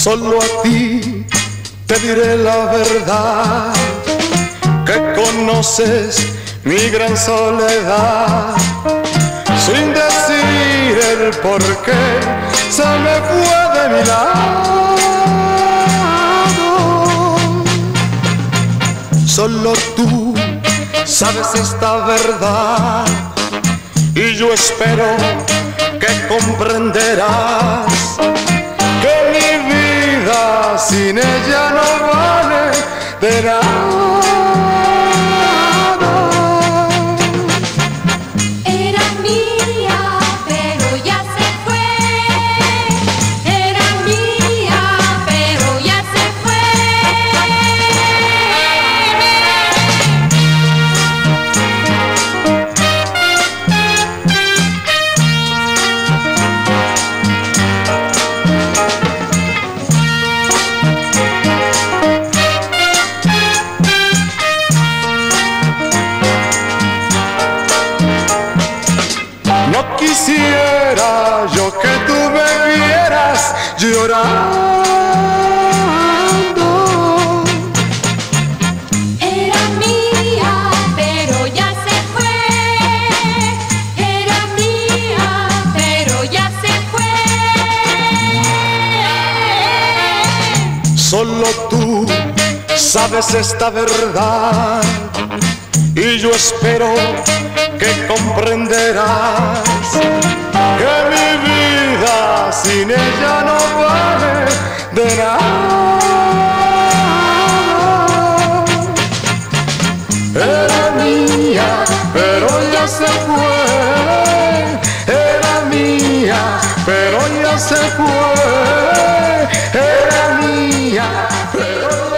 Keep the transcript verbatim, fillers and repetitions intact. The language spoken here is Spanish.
Solo a ti te diré la verdad, que conoces mi gran soledad. Sin decir el por qué se me fue de mi lado. Solo tú sabes esta verdad y yo espero que comprenderás que mi vida sin ella no vale de nada. Era mía, pero ya se fue. Era mía, pero ya se fue. No quisiera yo que tú me vieras llorando. Era mía, pero ya se fue. Era mía, pero ya se fue. Solo tú sabes esta verdad y yo espero que comprenderás que mi vida sin ella no vale de nada. Era mía, pero ya se fue. Era mía, pero ya se fue. Era mía, pero ya